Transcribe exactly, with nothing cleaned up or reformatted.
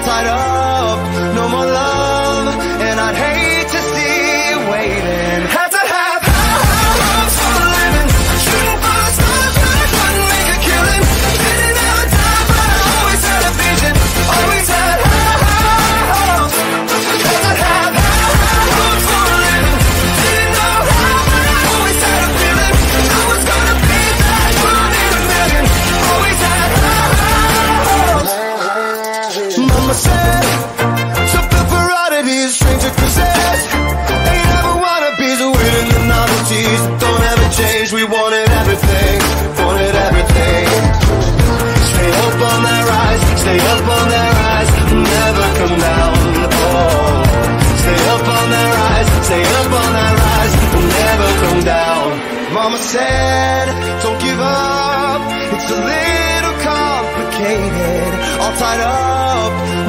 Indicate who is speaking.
Speaker 1: all tied up, no more love, and I'd hate to see you waiting. Had to have high hopes for a living, shooting for the stars, but I couldn't make a killing. Didn't have a time, but I always had a vision, always had high hopes. Had to have high hopes for a living, didn't know how, but I always had a feeling I was gonna be that one in a million. Always had high hopes. Mama said, something for oddities, stranger possessed. Ain't ever wannabes, waiting the novelties that don't ever change. We wanted everything, wanted everything. Stay up on that rise, stay up on that rise, never come down. Oh, stay up on that rise, stay up on that rise, never come down. Mama said, don't give up, it's a little complicated, all tied up,